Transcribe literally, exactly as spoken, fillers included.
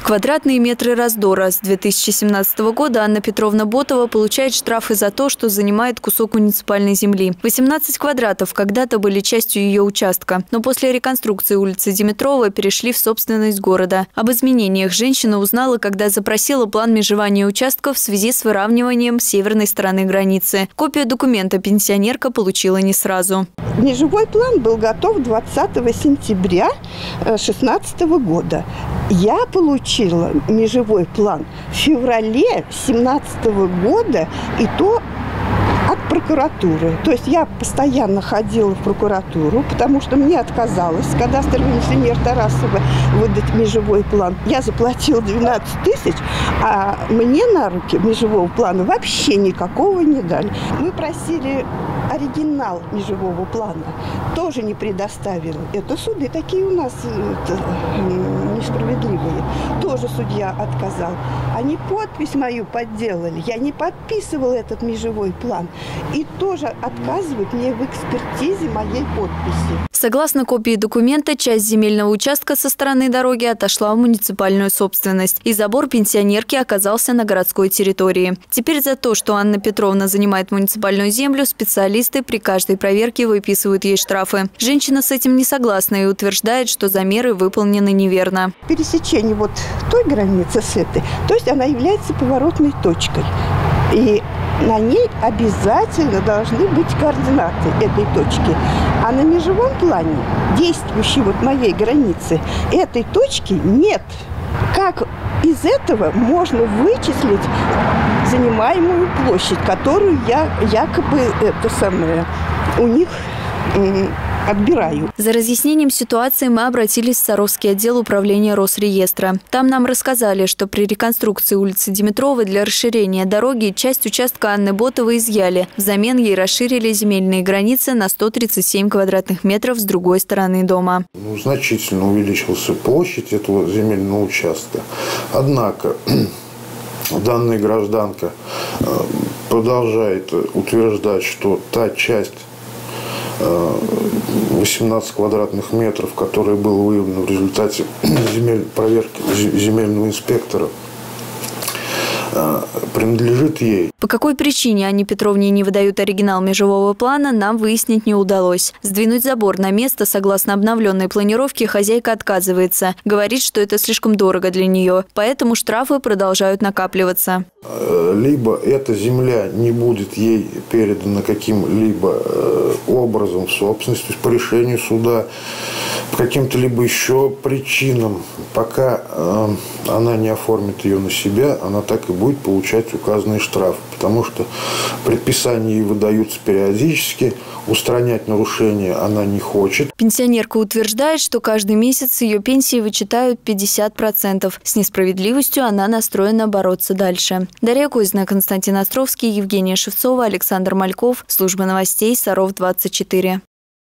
Квадратные метры раздора. С две тысячи семнадцатого года Анна Петровна Ботова получает штрафы за то, что занимает кусок муниципальной земли. восемнадцать квадратов когда-то были частью ее участка, но после реконструкции улицы Димитрова перешли в собственность города. Об изменениях женщина узнала, когда запросила план межевания участков в связи с выравниванием северной стороны границы. Копию документа пенсионерка получила не сразу. Межевой план был готов двадцатого сентября две тысячи шестнадцатого года. Я получила межевой план в феврале две тысячи семнадцатого года, и то от прокуратуры. То есть я постоянно ходила в прокуратуру, потому что мне отказалось кадастровый инженер Тарасова выдать межевой план. Я заплатила двенадцать тысяч, а мне на руки межевого плана вообще никакого не дали. Мы просили оригинал межевого плана, тоже не предоставил. Это суды такие у нас это, несправедливые. Тоже судья отказал. Они подпись мою подделали. Я не подписывала этот межевой план. И тоже отказывают мне в экспертизе моей подписи. Согласно копии документа, часть земельного участка со стороны дороги отошла в муниципальную собственность, и забор пенсионерки оказался на городской территории. Теперь за то, что Анна Петровна занимает муниципальную землю, специалисты при каждой проверке выписывают ей штрафы. Женщина с этим не согласна и утверждает, что замеры выполнены неверно. Пересечение вот той границы с этой, то есть она является поворотной точкой. И на ней обязательно должны быть координаты этой точки. А на межевом плане, действующей вот моей границы, этой точки нет. Как из этого можно вычислить занимаемую площадь, которую я якобы это самое у них отбираю. За разъяснением ситуации мы обратились в Саровский отдел управления Росреестра. Там нам рассказали, что при реконструкции улицы Димитровой для расширения дороги часть участка Анны Ботовой изъяли. Взамен ей расширили земельные границы на сто тридцать семь квадратных метров с другой стороны дома. Ну, значительно увеличилась площадь этого земельного участка. Однако данная гражданка продолжает утверждать, что та часть восемнадцать квадратных метров, которые было выявлено в результате земель, проверки земельного инспектора, принадлежит ей. По какой причине Анне Петровне не выдают оригинал межевого плана, нам выяснить не удалось. Сдвинуть забор на место, согласно обновленной планировке, хозяйка отказывается. Говорит, что это слишком дорого для нее, поэтому штрафы продолжают накапливаться. Либо эта земля не будет ей передана каким-либо образом в собственность, то есть по решению суда, по каким-то либо еще причинам, пока она не оформит ее на себя, она так и будет получать указанные штрафы, потому что предписания ей выдаются периодически, устранять нарушения она не хочет. Пенсионерка утверждает, что каждый месяц с ее пенсии вычитают пятьдесят процентов. С несправедливостью она настроена бороться дальше. Дарья Козина, Константин Островский, Евгения Шевцова, Александр Мальков. Служба новостей Саров двадцать четыре.